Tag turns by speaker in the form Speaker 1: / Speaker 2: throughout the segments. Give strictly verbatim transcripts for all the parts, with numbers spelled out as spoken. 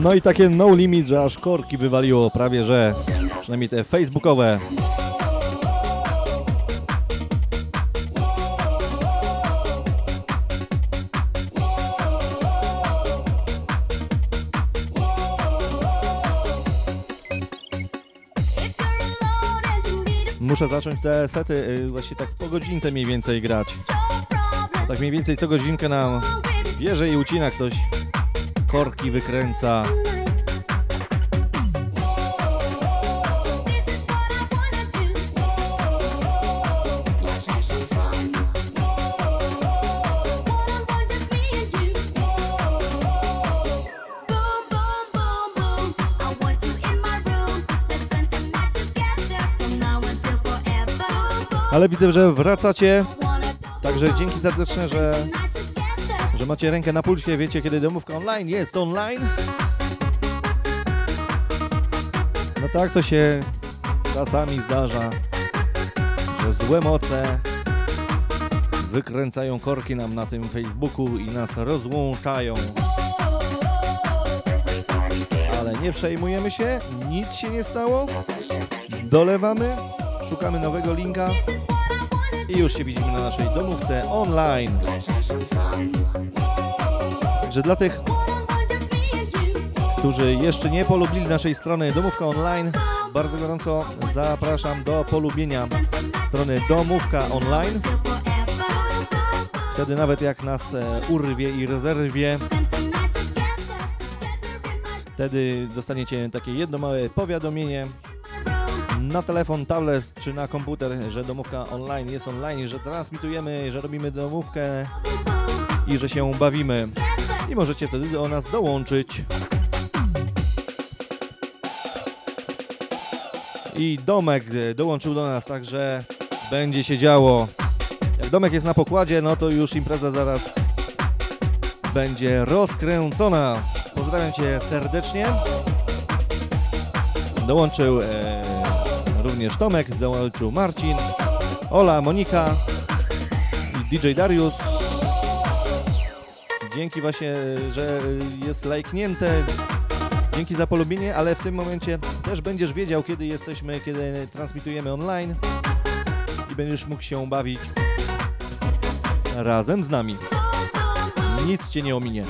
Speaker 1: No i takie no limit, że aż korki wywaliło prawie, że przynajmniej te facebookowe. Muszę zacząć te sety właśnie tak po godzince mniej więcej grać. Tak mniej więcej co godzinkę nam bierze i ucina ktoś. Korki wykręca. Ale widzę, że wracacie, także dzięki serdeczne, że, że macie rękę na pulsie, wiecie kiedy domówka online jest online. No tak to się czasami zdarza, że złe moce wykręcają korki nam na tym Facebooku i nas rozłączają. Ale nie przejmujemy się, nic się nie stało, dolewamy. Szukamy nowego linka i już się widzimy na naszej domówce online. Także dla tych, którzy jeszcze nie polubili naszej strony Domówka Online, bardzo gorąco zapraszam do polubienia strony Domówka Online. Wtedy nawet jak nas urwie i rozerwie, wtedy dostaniecie takie jedno małe powiadomienie na telefon, tablet czy na komputer, że domówka online jest online, że transmitujemy, że robimy domówkę i że się bawimy. I możecie wtedy do nas dołączyć. I Domek dołączył do nas, także będzie się działo. Jak Domek jest na pokładzie, no to już impreza zaraz będzie rozkręcona. Pozdrawiam Cię serdecznie. Dołączył e, również Tomek, dołączył Marcin, Ola, Monika i D J Darius. Dzięki właśnie, że jest lajknięte. Dzięki za polubienie, ale w tym momencie też będziesz wiedział, kiedy jesteśmy, kiedy transmitujemy online i będziesz mógł się bawić razem z nami. Nic Cię nie ominie.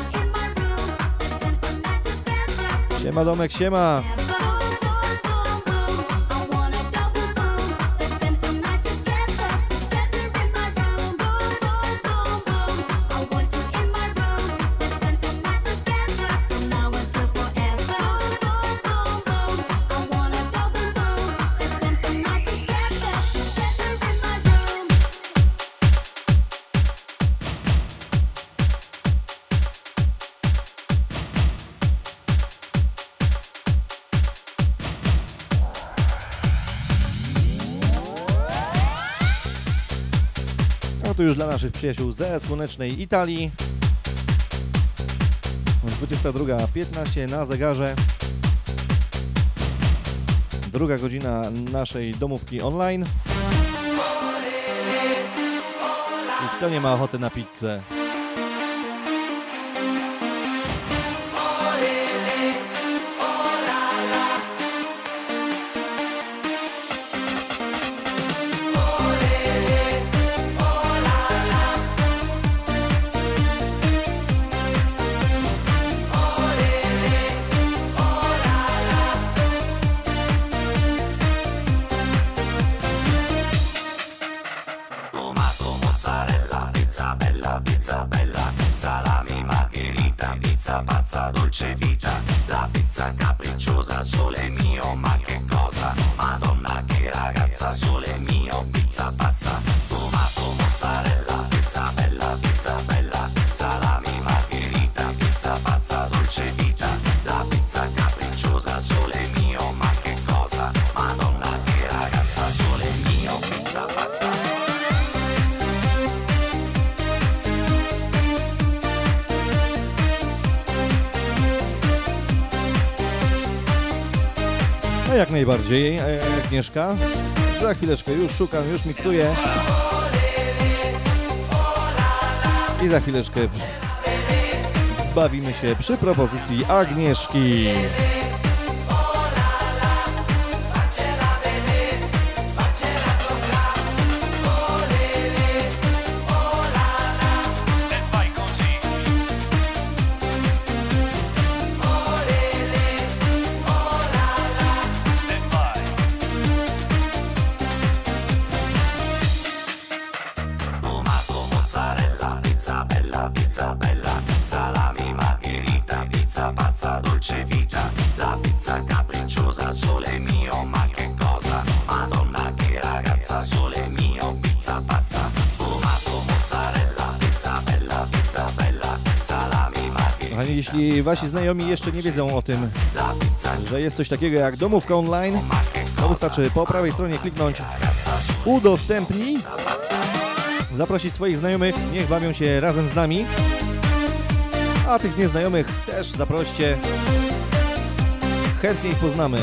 Speaker 1: Siema Domek, siema! To już dla naszych przyjaciół ze słonecznej Italii. dwudziesta druga piętnaście na zegarze. Druga godzina naszej domówki online. I kto nie ma ochoty na pizzę?
Speaker 2: Pazza dolce vita, la pizza capricciosa, sole mio, ma che cosa? Madonna che ragazza, sole mio, pizza pazza, tomato, mozzarella, pizza bella, pizza bella, salami, margherita, pizza pazza, dolce vita, la pizza capricciosa, sole mio, ma che cosa? Madonna che ragazza, sole mio, pizza pazza.
Speaker 1: No jak najbardziej, Agnieszka. Za chwileczkę już szukam, już miksuję. I za chwileczkę bawimy się przy propozycji Agnieszki.
Speaker 2: Pazza dolce vita, la pizza capricciosa, sole mio, ma che cosa? Madonna che ragazza, sole mio, pizza pazza, tomato, mozzarella, pizza bella, pizza bella, salami, margherita.
Speaker 1: Kochani, jeśli wasi znajomi jeszcze nie wiedzą o tym, że jest coś takiego jak domówka online, to wystarczy po prawej stronie kliknąć udostępnij, zaprosić swoich znajomych, niech bawią się razem z nami. A tych nieznajomych też zaproście, chętnie ich poznamy.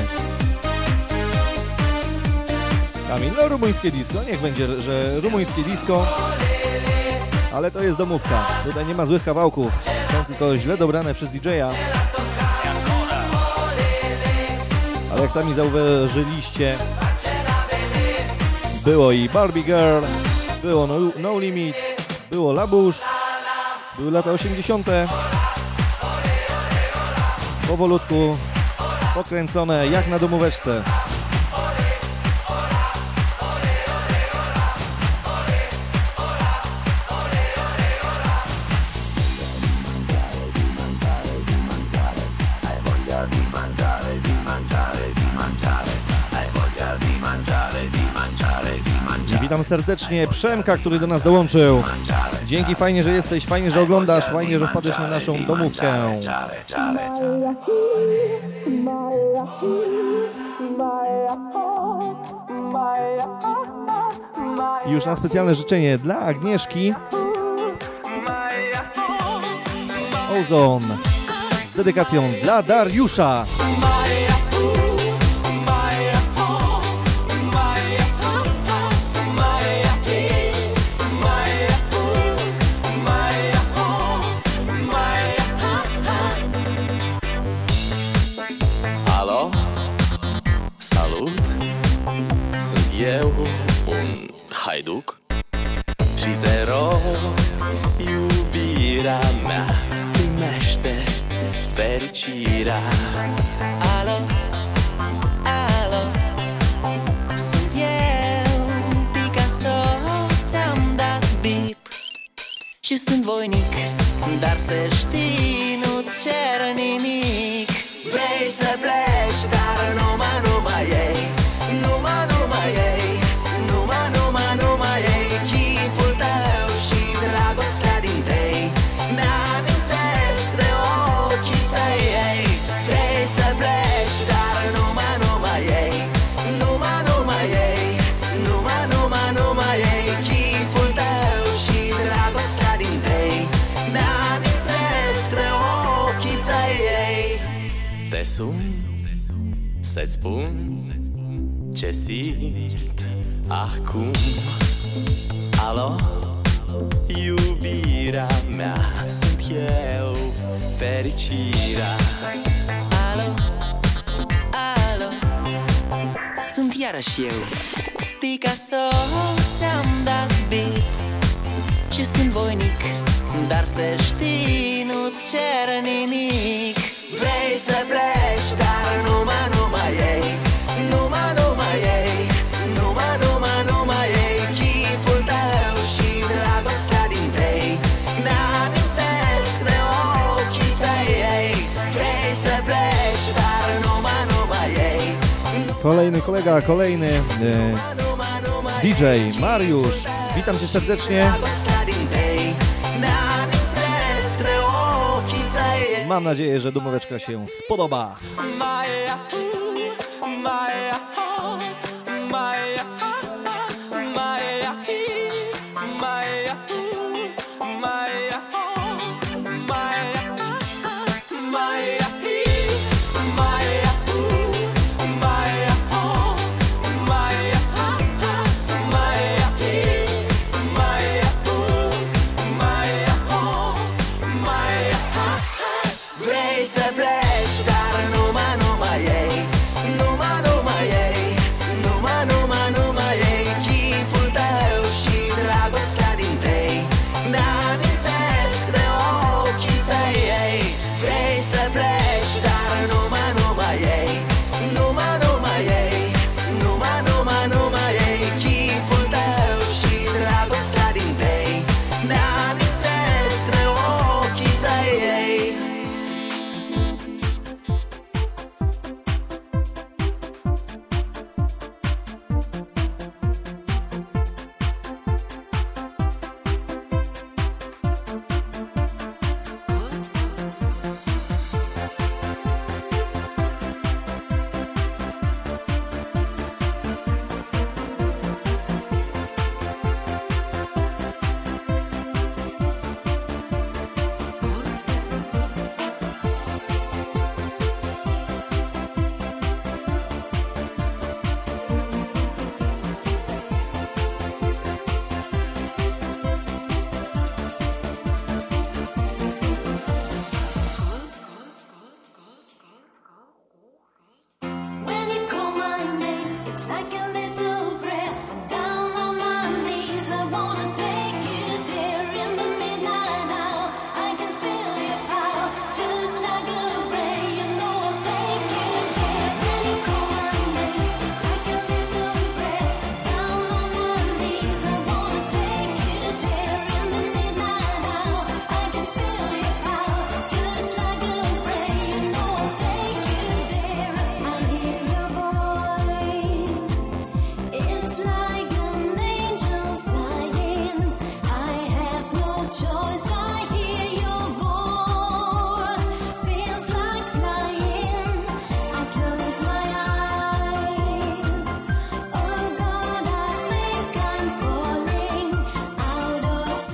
Speaker 1: Kamil, no rumuńskie disco, niech będzie, że rumuńskie disco, ale to jest domówka, tutaj nie ma złych kawałków, są tylko źle dobrane przez didżeja. Ale jak sami zauważyliście, było i Barbie Girl, było No, no Limit, było Labusz, były lata osiemdziesiąte. Powolutku pokręcone jak na domóweczce. Witam serdecznie Przemka, który do nas dołączył. Dzięki, fajnie, że jesteś, fajnie, że oglądasz, fajnie, że wpadłeś na naszą domówkę. I już na specjalne życzenie dla Agnieszki Ozon z dedykacją dla Dariusza.
Speaker 3: Eu, un haiduc, și te rog, iubirea mea, primește fericirea. Alo, alo, sunt eu, Picasso, ți-am dat bip și sunt voinic, dar să știi, nu-ți cer nimic. Vrei să pleci, dar numai, numai ei, numai, numai ei, numai, numai, numai ei, chipul tău și dragostea din tei, mi-amintesc de ochii tăi, ei. Vrei să pleci, dar numai, numai ei, numai, numai ei, numai, numai, numai ei, chipul tău și dragostea din tei, mi-amintesc de ochii tăi, ei. Te sun să-ți spun ce simt acum. Alo, iubirea mea, sunt eu, fericirea. Alo, alo, sunt iarăși eu, Picasso, ți-am dat bip și sunt voinic, dar să știi, nu-ți cer nimic. Vrei să pleci, dar numai, numai ei, numai, numai ei, numai, numai, numai ei, chipul tău și dragostea din tei, mi-amintesc de ochii tăi, ei. Vrei să pleci, dar numai, numai ei.
Speaker 1: Kolejny kolega, kolejny e, D J Mariusz, witam cię serdecznie. Mam nadzieję, że domóweczka się spodoba.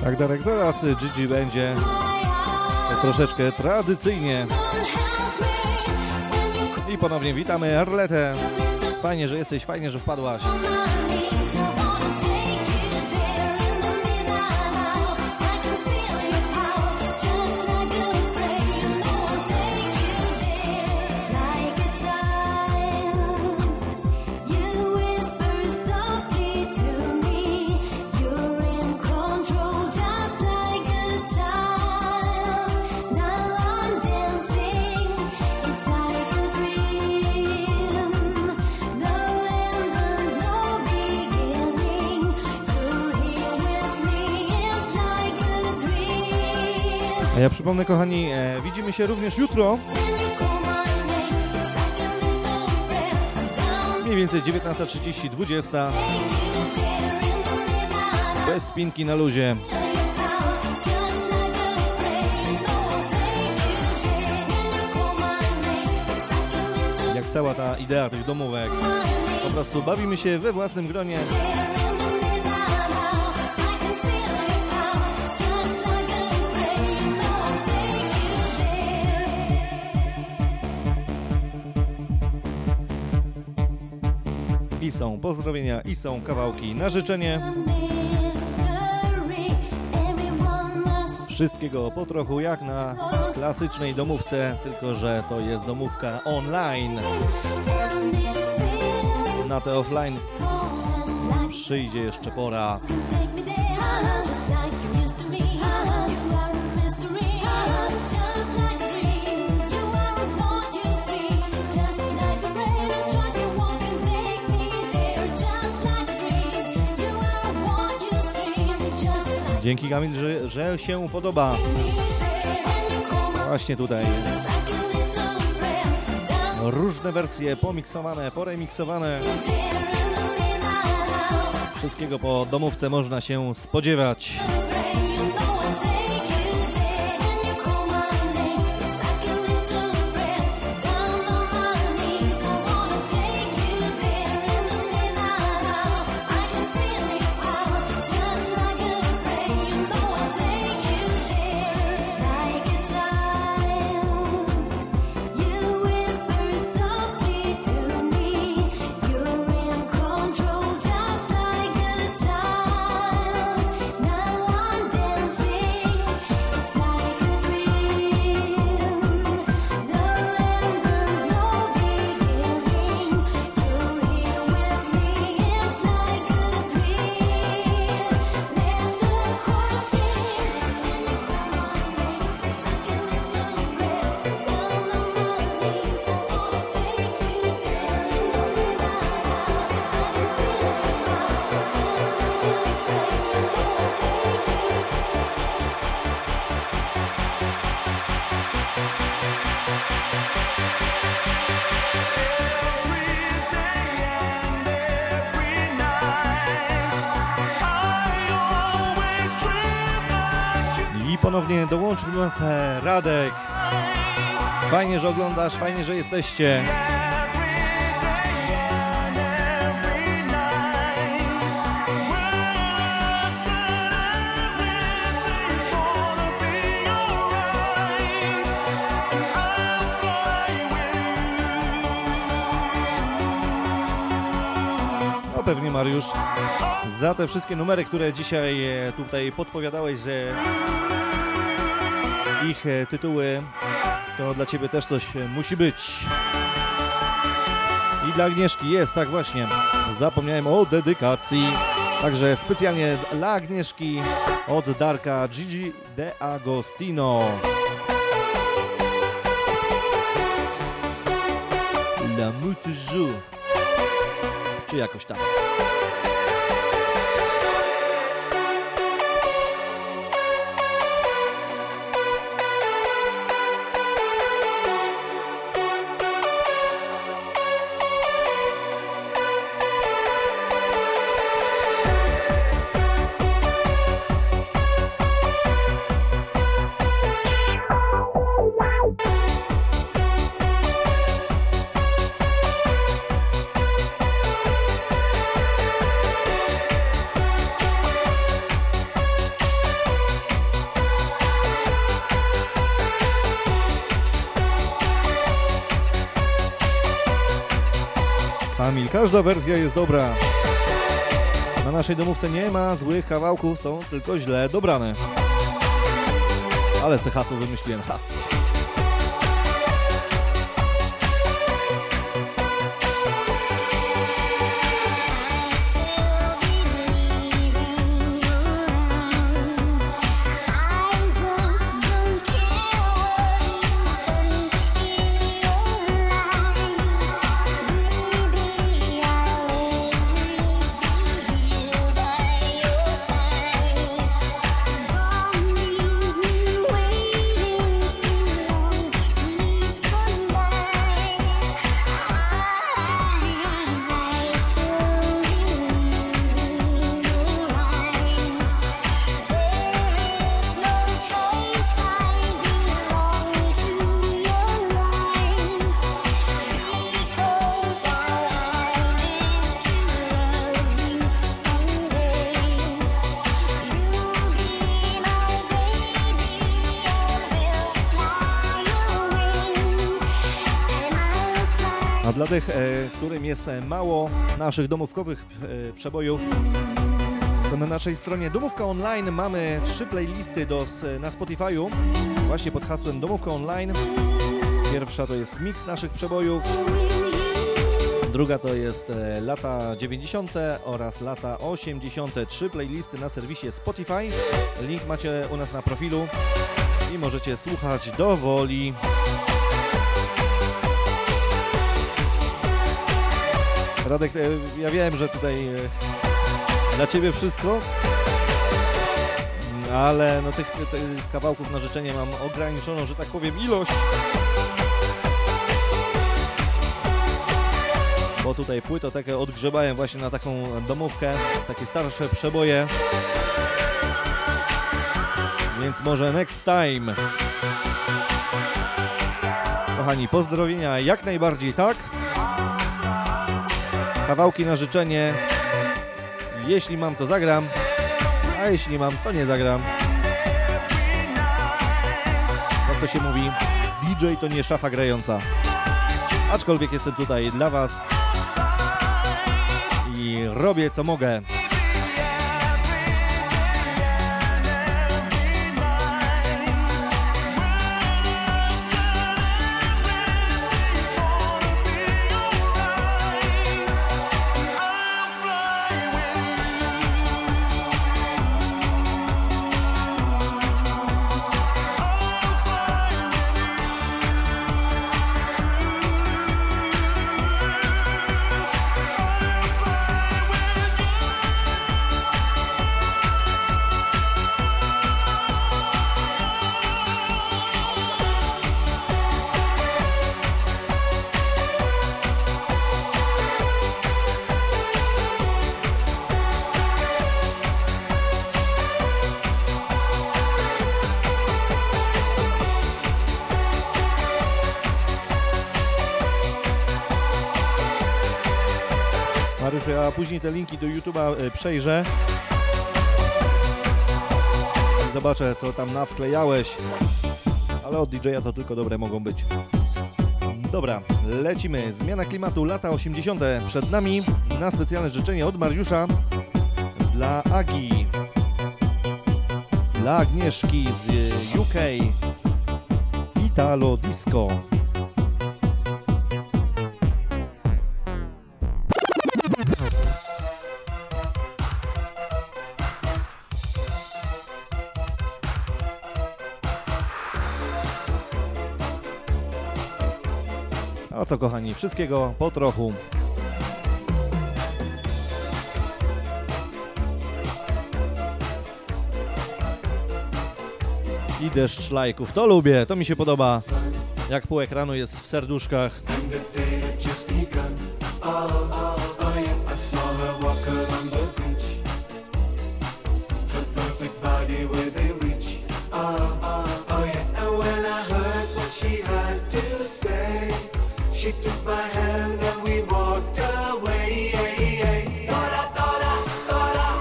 Speaker 1: Tak, Darek, zaraz Gigi będzie troszeczkę tradycyjnie. I ponownie witamy Arletę. Fajnie, że jesteś, fajnie, że wpadłaś. A ja przypomnę, kochani, e, widzimy się również jutro. Mniej więcej dziewiętnasta trzydzieści, dwudziesta. Bez spinki na luzie. Jak cała ta idea tych domówek. Po prostu bawimy się we własnym gronie. I są pozdrowienia, i są kawałki na życzenie. Wszystkiego po trochu, jak na klasycznej domówce, tylko że to jest domówka online. Na te offline przyjdzie jeszcze pora. Dzięki, Kamil, że, że się podoba. Właśnie tutaj. Różne wersje pomiksowane, poremiksowane. Wszystkiego po domówce można się spodziewać. Ponownie dołączył do nas Radek. Fajnie, że oglądasz, fajnie, że jesteście. No pewnie, Mariusz, za te wszystkie numery, które dzisiaj tutaj podpowiadałeś, że ich tytuły, to dla Ciebie też coś musi być. I dla Agnieszki jest, tak właśnie. Zapomniałem o dedykacji. Także specjalnie dla Agnieszki od Darka Gigi D'Agostino. La Mutju. Czy jakoś tak. Kamil, każda wersja jest dobra. Na naszej domówce nie ma złych kawałków, są tylko źle dobrane. Ale se hasło wymyśliłem, ha. A dla tych, e, którym jest mało naszych domówkowych e, przebojów, to na naszej stronie Domówka Online mamy trzy playlisty do, na Spotify'u, właśnie pod hasłem Domówka Online. Pierwsza to jest miks naszych przebojów, druga to jest e, lata dziewięćdziesiąte oraz lata osiemdziesiąte. Trzy playlisty na serwisie Spotify. Link macie u nas na profilu i możecie słuchać do woli. Radek, ja wiem, że tutaj dla Ciebie wszystko, ale no tych, tych kawałków na życzenie mam ograniczoną, że tak powiem, ilość. Bo tutaj płytotekę odgrzebałem właśnie na taką domówkę, takie starsze przeboje. Więc może next time. Kochani, pozdrowienia jak najbardziej, tak? Kawałki na życzenie, jeśli mam, to zagram, a jeśli mam, to nie zagram. Jak to się mówi, D J to nie szafa grająca. Aczkolwiek jestem tutaj dla Was i robię co mogę. Mariuszu, ja później te linki do YouTube'a przejrzę i zobaczę, co tam nawklejałeś, ale od D J a to tylko dobre mogą być. Dobra, lecimy. Zmiana klimatu, lata osiemdziesiąte przed nami. Na specjalne życzenie od Mariusza dla Agi, dla Agnieszki z U K, Italo Disco. A co, kochani, wszystkiego po trochu. I deszcz lajków, to lubię, to mi się podoba. Jak pół ekranu jest w serduszkach.
Speaker 4: She took my hand and we walked away. Dora, Dora, Dora,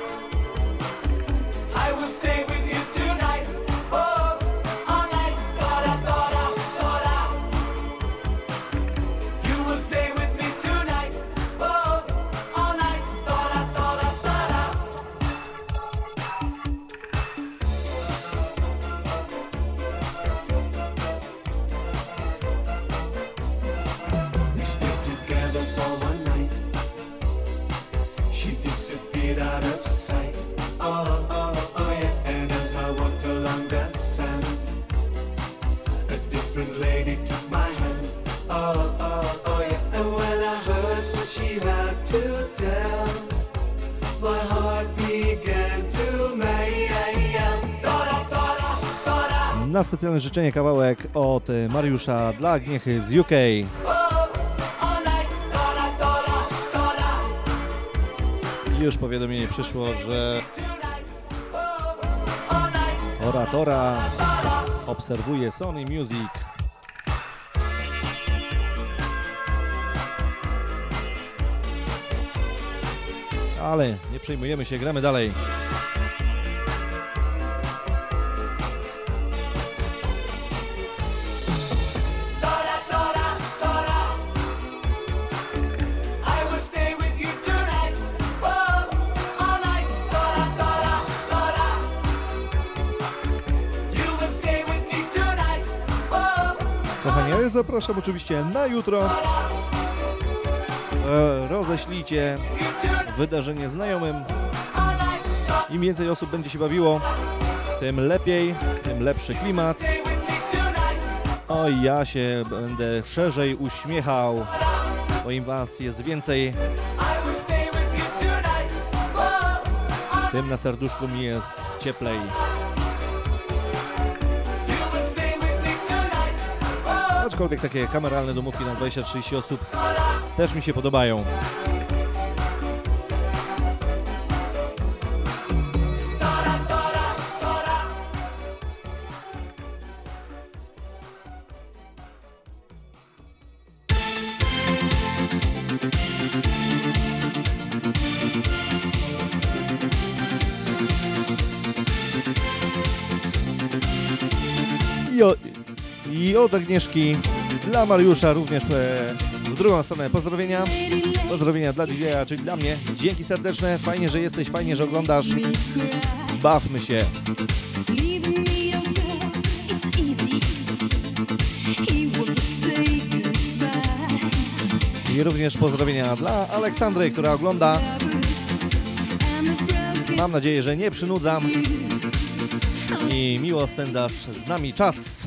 Speaker 4: I will stay with you tonight. Oh, all night. Dora, Dora, Dora, you will stay with me tonight.
Speaker 1: Na specjalne życzenie kawałek od Mariusza dla Agniechy z U K. Już powiadomienie przyszło, że Oratora obserwuje Sony Music. Ale nie przejmujemy się, gramy dalej. Kochani, zapraszam oczywiście na jutro. E, roześlijcie wydarzenie znajomym. Im więcej osób będzie się bawiło, tym lepiej, tym lepszy klimat. O, ja się będę szerzej uśmiechał, bo im was jest więcej, tym na serduszku mi jest cieplej. Aczkolwiek takie kameralne domówki na dwadzieścia trzydzieści osób też mi się podobają. I, o, I od Agnieszki dla Mariusza również w drugą stronę pozdrowienia. Pozdrowienia dla D J a, czyli dla mnie. Dzięki serdeczne, fajnie, że jesteś, fajnie, że oglądasz. Bawmy się. I również pozdrowienia dla Aleksandry, która ogląda. Mam nadzieję, że nie przynudzam i miło spędzasz z nami czas.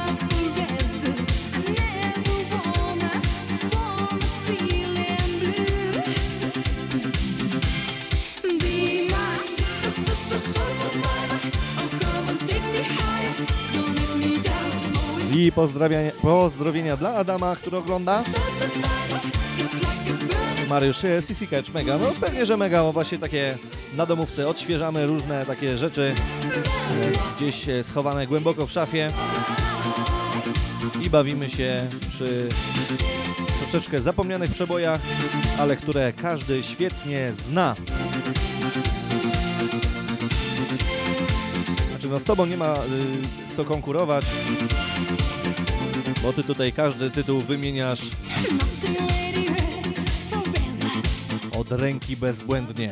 Speaker 1: I pozdrowienia, pozdrowienia dla Adama, który ogląda. Mariusz, C C Catch, mega. No pewnie, że mega, bo właśnie takie na domówce odświeżamy różne takie rzeczy gdzieś schowane głęboko w szafie i bawimy się przy troszeczkę zapomnianych przebojach, ale które każdy świetnie zna. Znaczy no z tobą nie ma y, co konkurować, bo ty tutaj każdy tytuł wymieniasz od ręki bezbłędnie.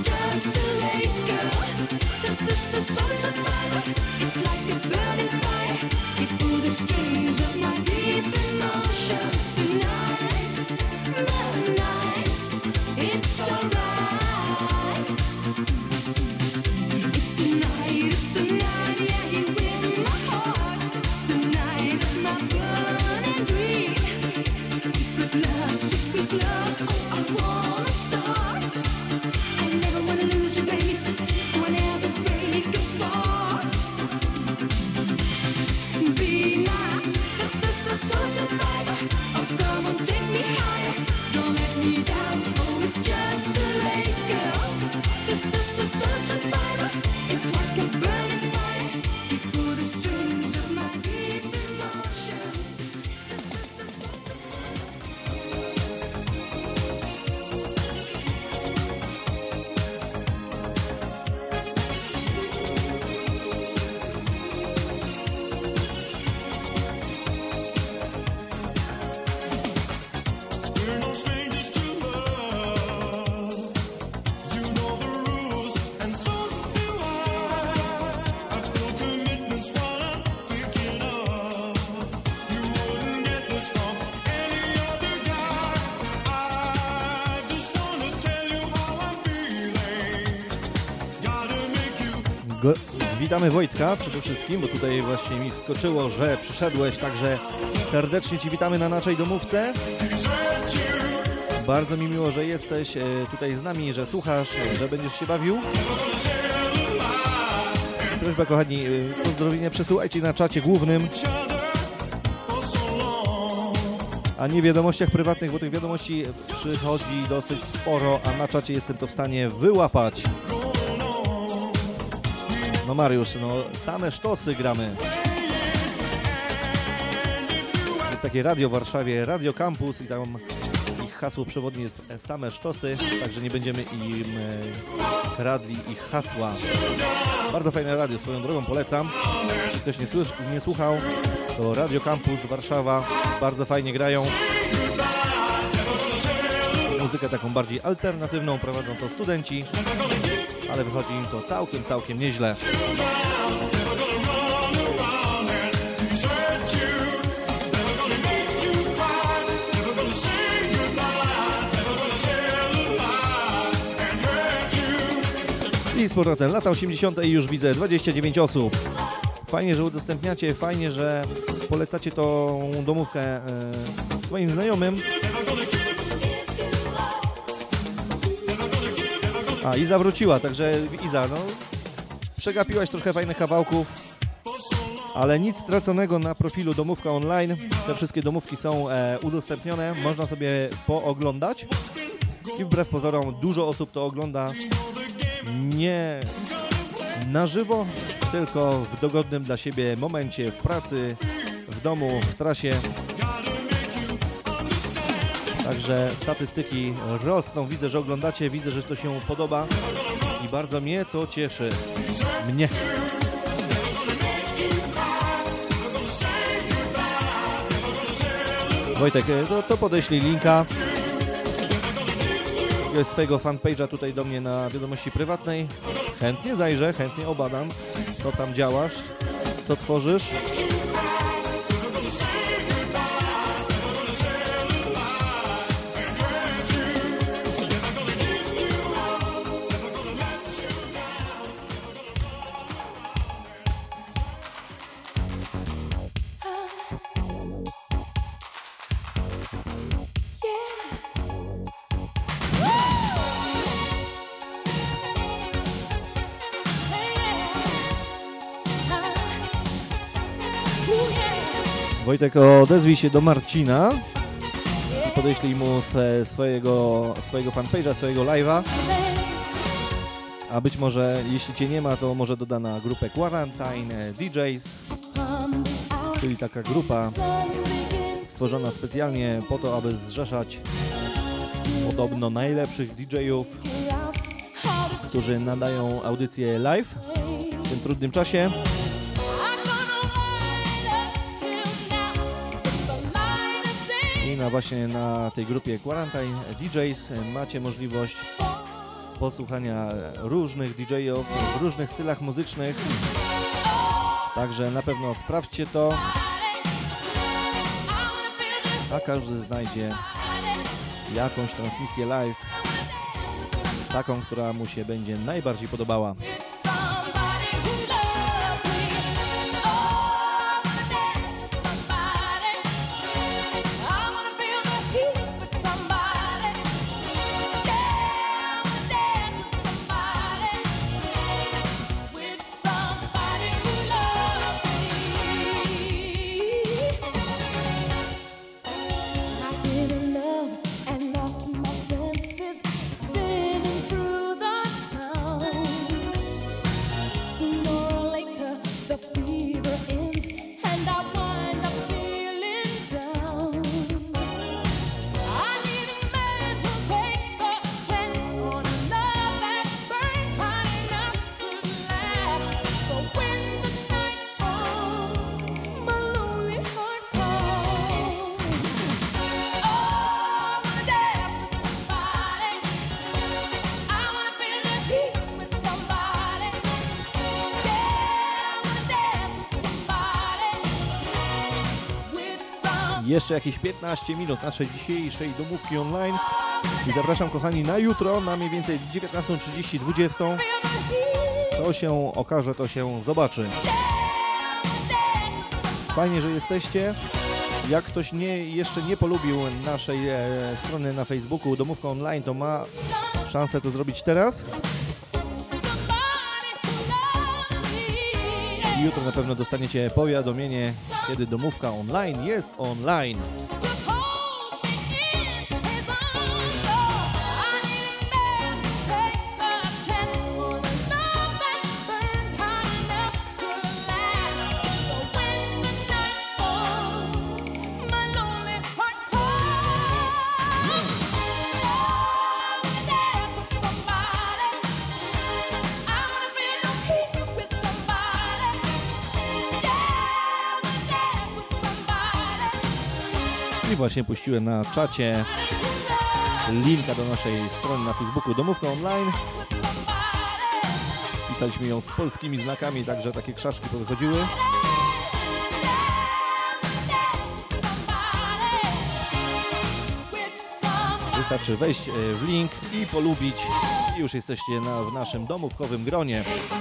Speaker 5: It's like a burning fire.
Speaker 1: Witamy Wojtka przede wszystkim, bo tutaj właśnie mi wskoczyło, że przyszedłeś, także serdecznie Ci witamy na naszej domówce. Bardzo mi miło, że jesteś tutaj z nami, że słuchasz, że będziesz się bawił. Prośba, kochani, pozdrowienia przesyłajcie na czacie głównym, a nie w wiadomościach prywatnych, bo tych wiadomości przychodzi dosyć sporo, a na czacie jestem to w stanie wyłapać. No Mariusz, no same sztosy gramy. Jest takie radio w Warszawie, Radio Campus i tam ich hasło przewodnie jest same sztosy, także nie będziemy im kradli ich hasła. Bardzo fajne radio, swoją drogą polecam. Jeśli ktoś nie, słysz, nie słuchał, to Radio Campus Warszawa, bardzo fajnie grają. Muzykę taką bardziej alternatywną prowadzą to studenci, ale wychodzi im to całkiem, całkiem nieźle. I z powrotem lata osiemdziesiąte i już widzę dwadzieścia dziewięć osób. Fajnie, że udostępniacie, fajnie, że polecacie tą domówkę e, swoim znajomym. A, Iza wróciła, także Iza, no przegapiłaś trochę fajnych kawałków, ale nic straconego na profilu Domówka Online. Te wszystkie domówki są e, udostępnione, można sobie pooglądać i wbrew pozorom dużo osób to ogląda nie na żywo, tylko w dogodnym dla siebie momencie, w pracy, w domu, w trasie. Także statystyki rosną, widzę, że oglądacie, widzę, że to się podoba i bardzo mnie to cieszy. Mnie. Wojtek, to, to podeślij linka swojego fanpage'a tutaj do mnie na wiadomości prywatnej. Chętnie zajrzę, chętnie obadam, co tam działasz, co tworzysz. Wojtek, odezwij się do Marcina, podeślij mu swojego, swojego fanpage'a, swojego live'a, a być może, jeśli Cię nie ma, to może doda na grupę Quarantine D Js, czyli taka grupa stworzona specjalnie po to, aby zrzeszać podobno najlepszych D J-ów, którzy nadają audycję live w tym trudnym czasie. I na właśnie na tej grupie Quarantine D Js macie możliwość posłuchania różnych D J-ów w różnych stylach muzycznych. Także na pewno sprawdźcie to, a każdy znajdzie jakąś transmisję live, taką, która mu się będzie najbardziej podobała. Jeszcze jakieś piętnaście minut naszej dzisiejszej domówki online i zapraszam, kochani, na jutro na mniej więcej dziewiętnastą trzydzieści, dwudziestą. To się okaże, to się zobaczy. Fajnie, że jesteście. Jak ktoś nie, jeszcze nie polubił naszej e, strony na Facebooku Domówka Online, to ma szansę to zrobić teraz. I jutro na pewno dostaniecie powiadomienie, kiedy Domówka Online jest online. I właśnie puściłem na czacie linka do naszej strony na Facebooku Domówka Online. Pisaliśmy ją z polskimi znakami, także takie krzaczki powychodziły. Wystarczy wejść w link i polubić i już jesteście na, w naszym domówkowym gronie.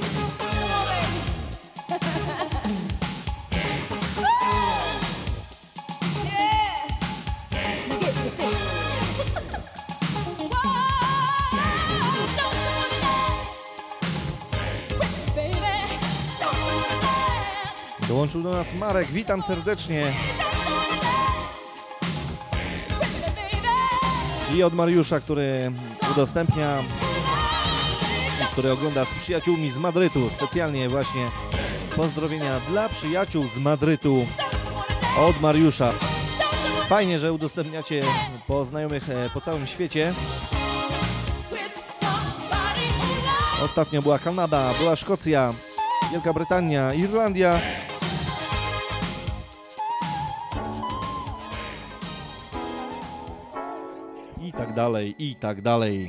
Speaker 1: Dołączył do nas Marek, witam serdecznie. I od Mariusza, który udostępnia, który ogląda z przyjaciółmi z Madrytu. Specjalnie właśnie pozdrowienia dla przyjaciół z Madrytu od Mariusza. Fajnie, że udostępniacie po znajomych po całym świecie. Ostatnio była Kanada, była Szkocja, Wielka Brytania, Irlandia. I tak dalej, i tak dalej.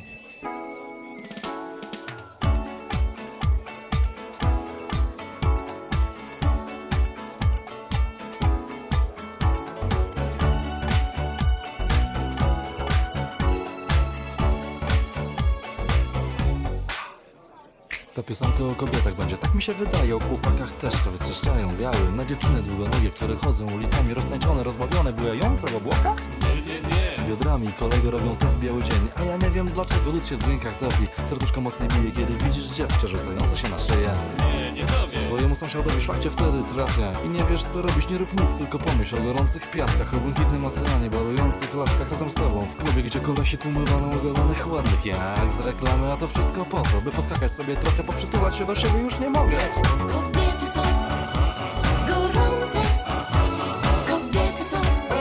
Speaker 5: Ta piosenka o kobietach będzie, tak mi się wydaje, o chłopakach też, co wytrzeszczają biały. Na dziewczyny długonogie, które chodzą ulicami roztańczone, rozbawione, bujające w obłokach? Nie, nie, nie. Biodrami kolego robią to w biały dzień, a ja nie wiem dlaczego lud się w dźwiękach topi. Serduszko mocniej bije, kiedy widzisz dziewczę rzucające się na szyję. Nie, nie sobie. Twojemu sąsiadowi szlak cię wtedy trafia i nie wiesz co robisz, nie rób nic, tylko pomyśl o gorących piaskach, o błękitnym oceanie, balujących laskach razem z tobą. W klubie, gdzie kolesi tłumy walą ogolonych ładnych jak z reklamy, a to wszystko po to, by poskakać sobie trochę, poprzytulać się do siebie już nie mogę.
Speaker 6: Kobiety są gorące, kobiety są,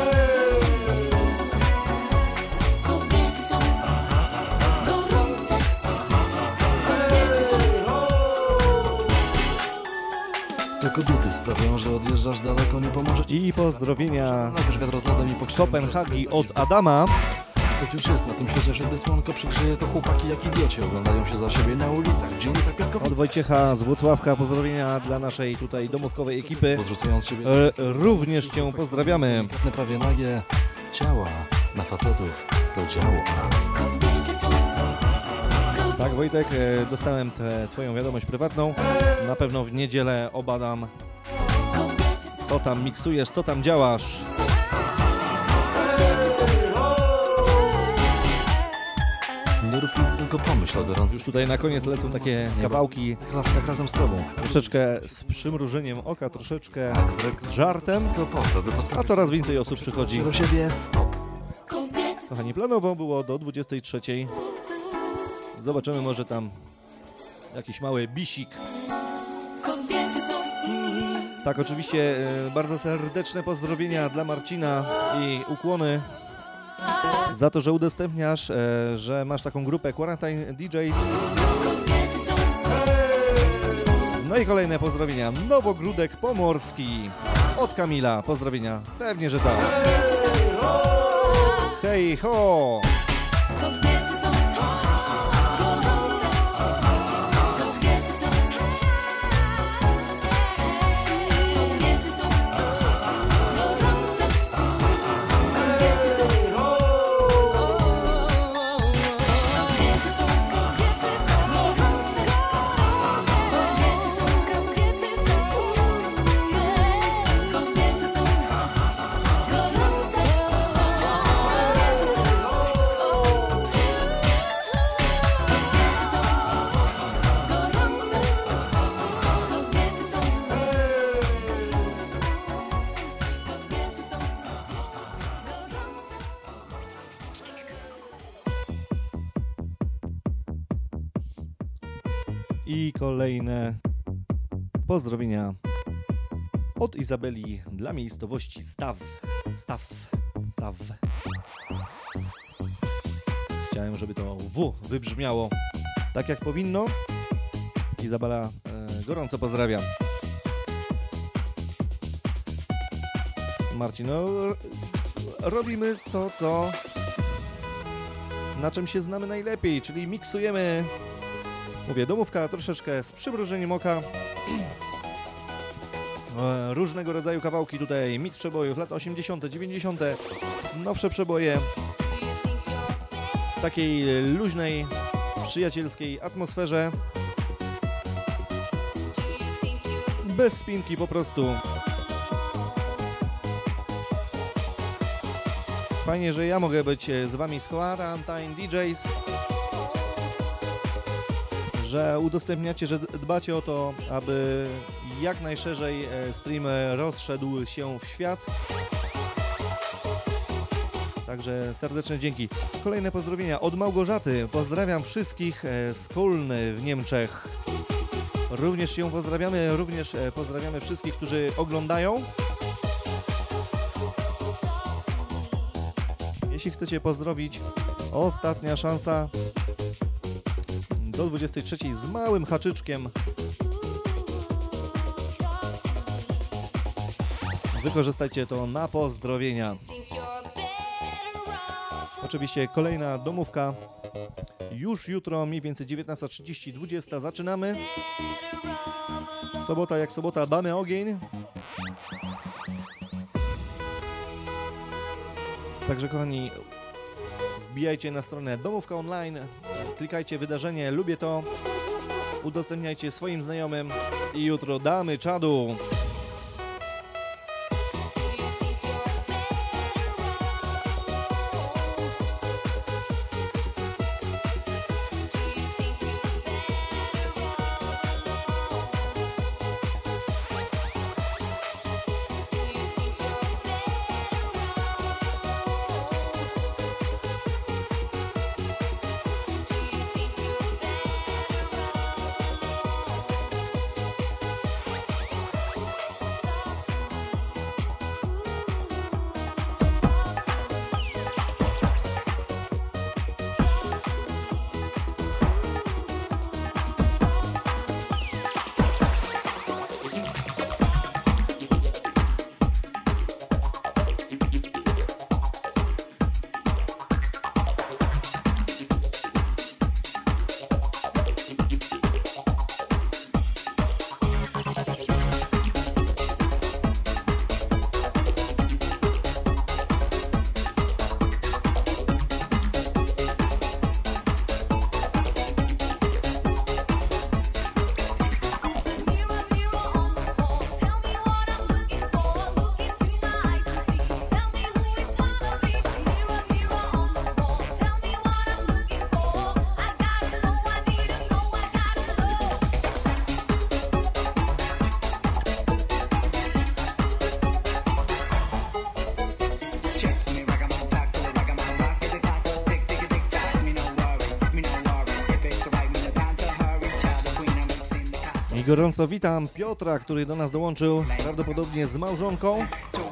Speaker 6: kobiety są gorące, kobiety są.
Speaker 5: Te kobiety sprawiają, że odjeżdżasz daleko, nie pomoże ci.
Speaker 1: I pozdrowienia
Speaker 5: Najpierw wiatr z lodem i
Speaker 1: z Kopenhagi od Adama.
Speaker 5: Tak już jest na tym świecie, że gdy słonko przygrzeje, to chłopaki jak idioci oglądają się za siebie na ulicach, w dzielnicach piaskowicach.
Speaker 1: Od Wojciecha z Włocławka pozdrowienia dla naszej tutaj domówkowej ekipy.
Speaker 5: Podrzucając siebie
Speaker 1: R również Cię pozdrawiamy.
Speaker 5: prawie nagie ciała na facetów to działo.
Speaker 6: Kobiety są,
Speaker 1: Tak, Wojtek, e, dostałem tę Twoją wiadomość prywatną. Na pewno w niedzielę obadam,
Speaker 6: kobiety są,
Speaker 1: co tam miksujesz, co tam działasz.
Speaker 6: kobiety są.
Speaker 5: Nie rób nic, tylko pomyśl o gorących
Speaker 1: Już tutaj na koniec lecą takie kawałki
Speaker 5: laskach razem z tobą.
Speaker 1: troszeczkę z przymrużeniem oka, troszeczkę
Speaker 5: Tak, z,
Speaker 1: z żartem,
Speaker 5: Wszystko po to, by
Speaker 1: a
Speaker 5: poskakać
Speaker 1: coraz więcej osób przychodzi.
Speaker 5: do siebie stop.
Speaker 6: Kobiety
Speaker 1: Kochani, planowo było do dwudziestej trzeciej. Zobaczymy, może tam jakiś mały bisik.
Speaker 6: kobiety są,
Speaker 1: Tak, oczywiście e, bardzo serdeczne pozdrowienia dla Marcina i ukłony za to, że udostępniasz, e, że masz taką grupę Quarantine D Js.
Speaker 6: kobiety są,
Speaker 1: No i kolejne pozdrowienia. Nowogródek Pomorski od Kamila. Pozdrowienia. Pewnie, że tak. Hej ho!
Speaker 6: kobiety są gorące, kobiety są, kobiety są gorące, kobiety są, kobiety są gorące, kobiety są,
Speaker 1: I kolejne pozdrowienia od Izabeli dla miejscowości Staw. Staw. Staw. Chciałem, żeby to W wybrzmiało tak jak powinno. Izabela, e, gorąco pozdrawiam. Marcin, no robimy to, co na czym się znamy najlepiej, czyli miksujemy, mówię, domówka troszeczkę z przymrużeniem oka. E, różnego rodzaju kawałki tutaj, mit przebojów, lata osiemdziesiąte, dziewięćdziesiąte, nowsze przeboje. W takiej luźnej, przyjacielskiej atmosferze. Bez spinki po prostu. Fajnie, że ja mogę być z wami z Quarantine D Js. Że udostępniacie, że dbacie o to, aby jak najszerzej stream rozszedł się w świat. Także serdeczne dzięki. Kolejne pozdrowienia od Małgorzaty. Pozdrawiam wszystkich z Kolny w Niemczech. Również ją pozdrawiamy, również pozdrawiamy wszystkich, którzy oglądają. Jeśli chcecie pozdrowić, ostatnia szansa do dwudziestej trzeciej z małym haczyczkiem. Wykorzystajcie to na pozdrowienia. Oczywiście kolejna domówka. Już jutro, mniej więcej dziewiętnasta trzydzieści, dwudziesta zaczynamy. Sobota jak sobota, damy ogień. Także kochani, wbijajcie na stronę Domówka Online, klikajcie wydarzenie, lubię to, udostępniajcie swoim znajomym i jutro damy czadu. Gorąco witam Piotra, który do nas dołączył, prawdopodobnie z małżonką.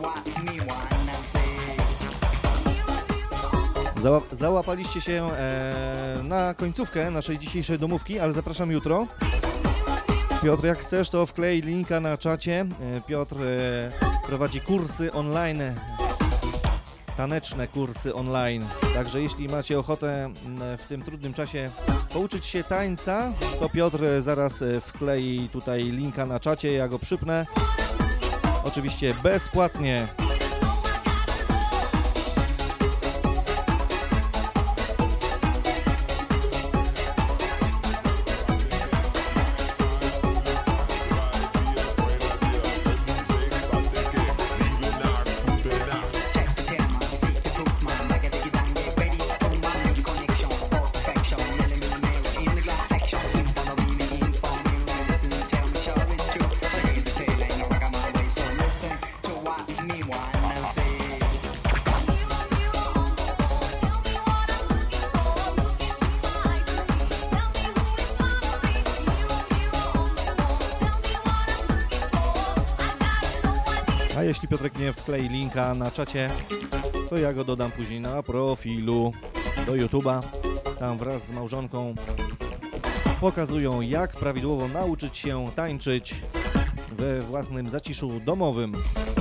Speaker 1: Załap załapaliście się e, na końcówkę naszej dzisiejszej domówki, ale zapraszam jutro. Piotr, jak chcesz, to wklej linka na czacie. E, Piotr e, prowadzi kursy online, taneczne kursy online. Także jeśli macie ochotę w tym trudnym czasie pouczyć się tańca, to Piotr zaraz wklei tutaj linka na czacie, ja go przypnę. Oczywiście bezpłatnie.
Speaker 7: Meanwhile
Speaker 1: A jeśli Piotrek nie wklei linka na czacie, to ja go dodam później na profilu do YouTube'a. Tam wraz z małżonką pokazują, jak prawidłowo nauczyć się tańczyć we własnym zaciszu domowym.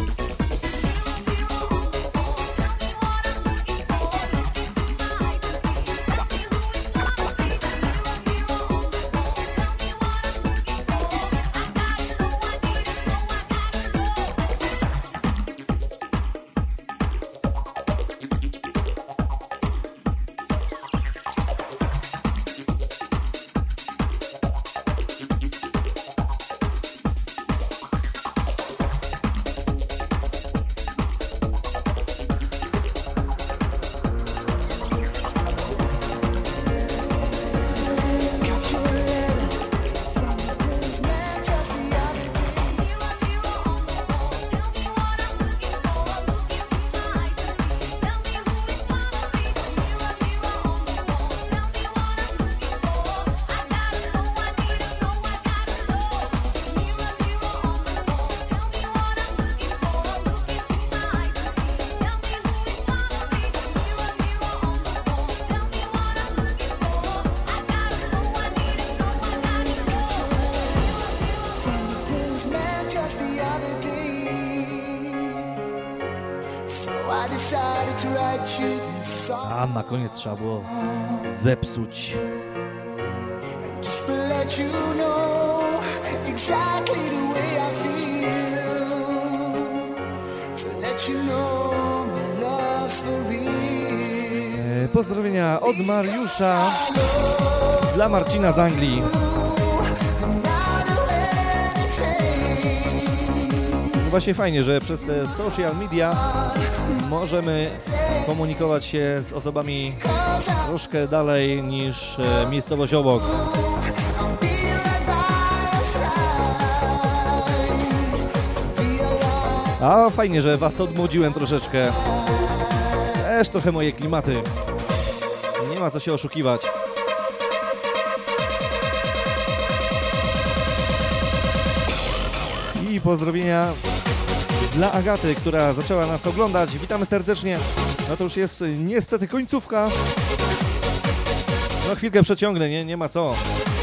Speaker 1: A na koniec trzeba było zepsuć.
Speaker 7: Just to let you know exactly the way I feel. To let you know my love's for real.
Speaker 1: E, Pozdrowienia od Mariusza dla Marcina z Anglii. Właśnie fajnie, że przez te social media możemy komunikować się z osobami troszkę dalej niż e, miejscowość obok. A fajnie, że was odmłodziłem troszeczkę. Też trochę moje klimaty. Nie ma co się oszukiwać. I pozdrowienia dla Agaty, która zaczęła nas oglądać. Witamy serdecznie. No to już jest niestety końcówka. No chwilkę przeciągnę, nie, nie ma co.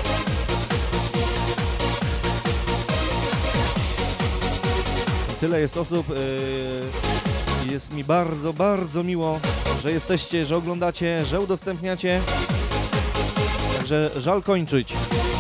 Speaker 1: Tyle jest osób. Yy, jest mi bardzo, bardzo miło, że jesteście, że oglądacie, że udostępniacie. Także żal kończyć.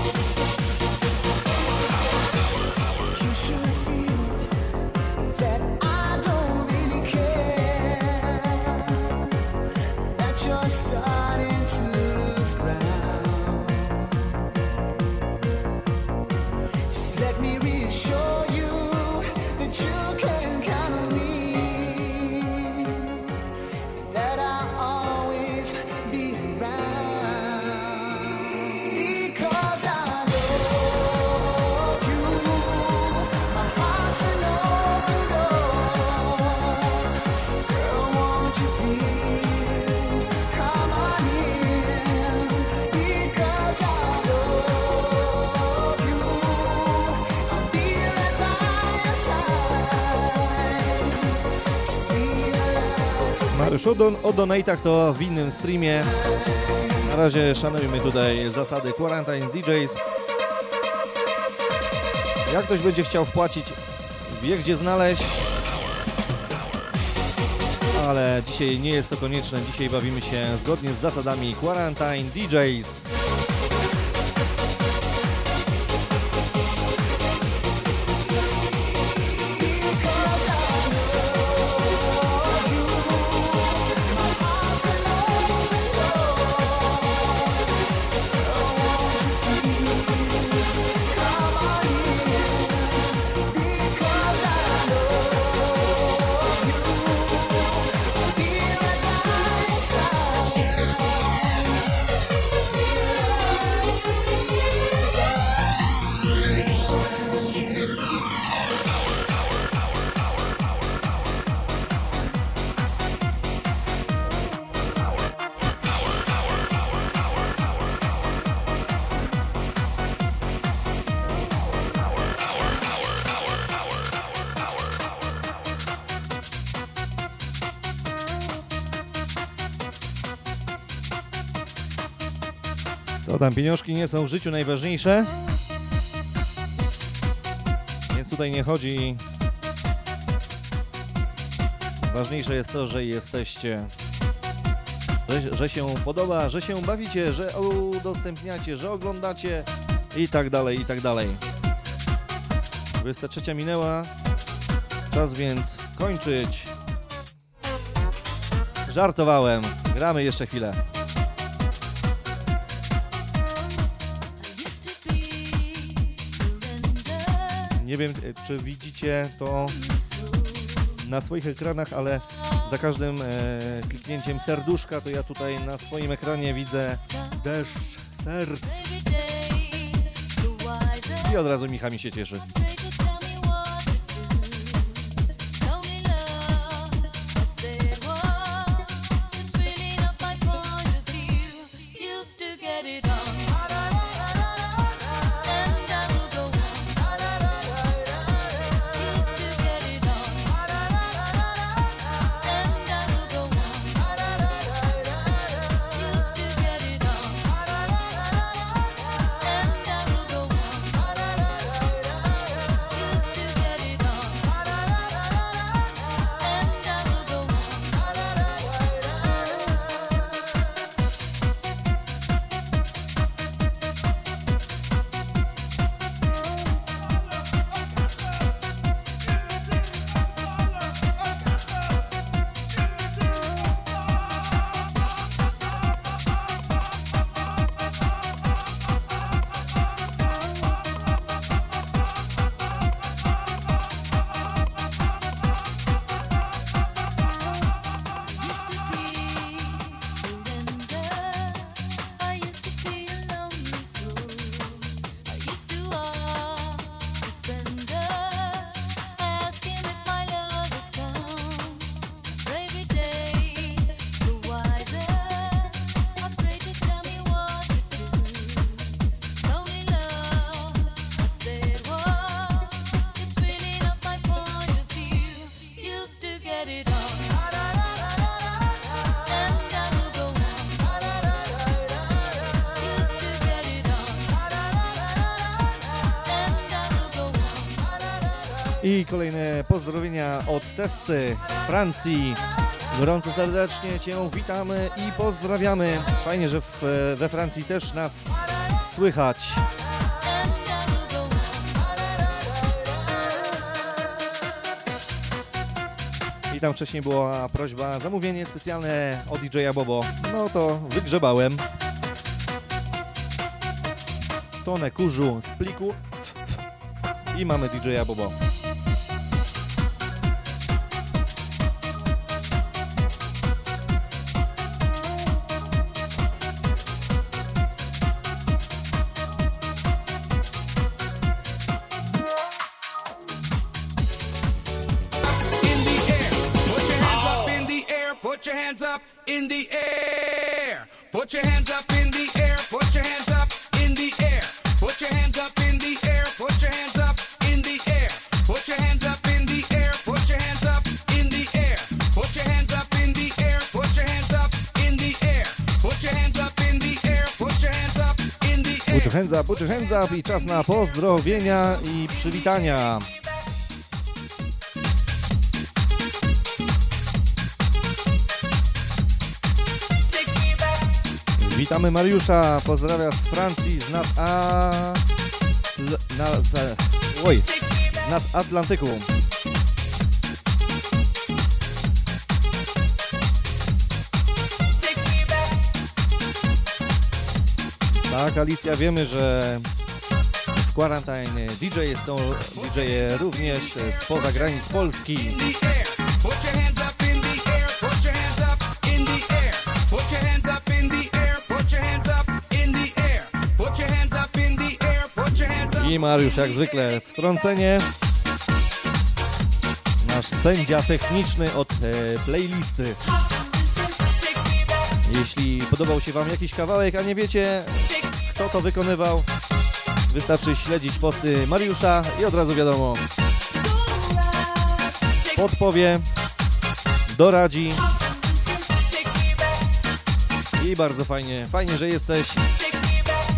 Speaker 1: Mariusz, o, don, o donatach to w innym streamie. Na razie szanujmy tutaj zasady Quarantine D Js. Jak ktoś będzie chciał wpłacić, wie gdzie znaleźć. Ale dzisiaj nie jest to konieczne. Dzisiaj bawimy się zgodnie z zasadami Quarantine D Js. Co tam, pieniążki nie są w życiu najważniejsze, więc tutaj nie chodzi. Ważniejsze jest to, że jesteście, że, że się podoba, że się bawicie, że udostępniacie, że oglądacie i tak dalej, i tak dalej. dwudziesta trzecia minęła, czas więc kończyć. Żartowałem, gramy jeszcze chwilę. Nie wiem, czy widzicie to na swoich ekranach, ale za każdym e, kliknięciem serduszka to ja tutaj na swoim ekranie widzę deszcz serc i od razu Micha mi się cieszy. I kolejne pozdrowienia od Tessy z Francji. Gorąco serdecznie Cię witamy i pozdrawiamy. Fajnie, że w, we Francji też nas słychać. I tam wcześniej była prośba, zamówienie specjalne od D J a Bobo. No to wygrzebałem. Tonę kurzu z pliku i mamy D J a Bobo.
Speaker 8: Put your hands up in the air. Put your hands up in the air. Put your hands up in the air. Put your hands up in the air. Put your hands up in the air. Put your hands up in the air. Put your hands up in the air. Put your hands up in the air. Put your hands up in the air. Put your hands up in the air. Put your hands up in the air.
Speaker 1: Put your hands up, put your hands up i czas na pozdrowienia i przywitania. Witamy Mariusza, pozdrawia z Francji, z nad a... L... Na... Z... Oj, z nad Atlantyku. Tak, Alicja, wiemy, że w Quarantine D J są D J również spoza granic Polski. I Mariusz, jak zwykle, wtrącenie. Nasz sędzia techniczny od e, playlisty. Jeśli podobał się Wam jakiś kawałek, a nie wiecie, kto to wykonywał, wystarczy śledzić posty Mariusza i od razu wiadomo. Podpowie, doradzi. I bardzo fajnie, fajnie, że jesteś.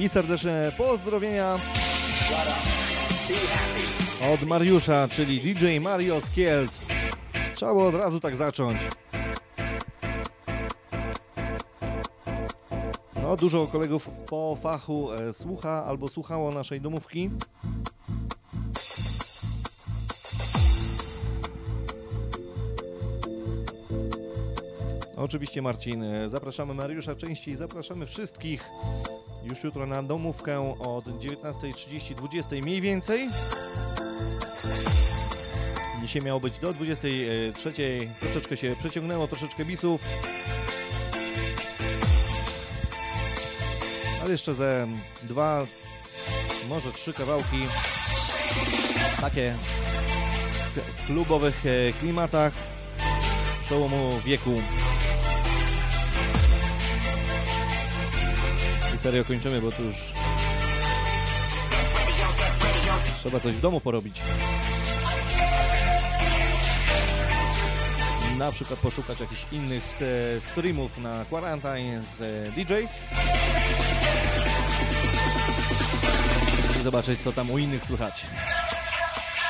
Speaker 1: i serdeczne pozdrowienia od Mariusza, czyli D J Mario z Kielc. Trzeba było od razu tak zacząć. No, dużo kolegów po fachu e, słucha albo słuchało naszej domówki. Oczywiście, Marcin, zapraszamy Mariusza częściej, zapraszamy wszystkich już jutro na domówkę od dziewiętnastej trzydzieści do dwudziestej mniej więcej. Dzisiaj miało być do dwudziestej trzeciej, troszeczkę się przeciągnęło, troszeczkę bisów. Ale jeszcze ze dwa, może trzy kawałki takie w klubowych klimatach z przełomu wieku. I serio kończymy, bo tu już trzeba coś w domu porobić. Na przykład poszukać jakichś innych streamów na Quarantine z D Js i zobaczyć, co tam u innych słychać.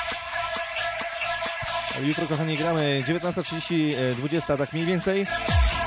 Speaker 1: Jutro, kochani, gramy dziewiętnasta trzydzieści, dwudziesta, tak mniej więcej.